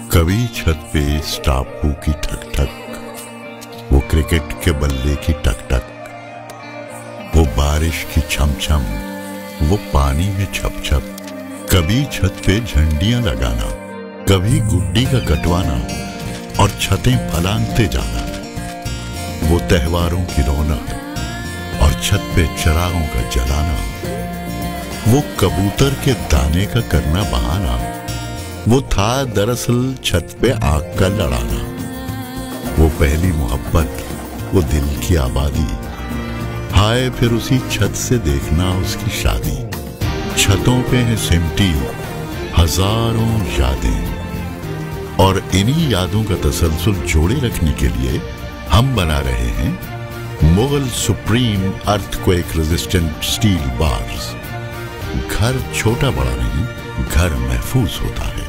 कभी छत पे इस टापू की ठक ठक, वो क्रिकेट के बल्ले की टक टक, वो बारिश की छम छम, वो पानी में छप छप। कभी छत पे झंडियां लगाना, कभी गुड्डी का कटवाना और छतें फलांगते जाना। वो त्योहारों की रौनक और छत पे चिरागों का जलाना। वो कबूतर के दाने का करना बहाना, वो था दरअसल छत पे आग का लड़ाना। वो पहली मोहब्बत, वो दिल की आबादी, हाय फिर उसी छत से देखना उसकी शादी। छतों पे है सिमटी हजारों यादें, और इन्हीं यादों का तसलसल जोड़े रखने के लिए हम बना रहे हैं Mughal supreme earthquake resistant steel bars. घर छोटा बड़ा नहीं, घर महफूज होता है।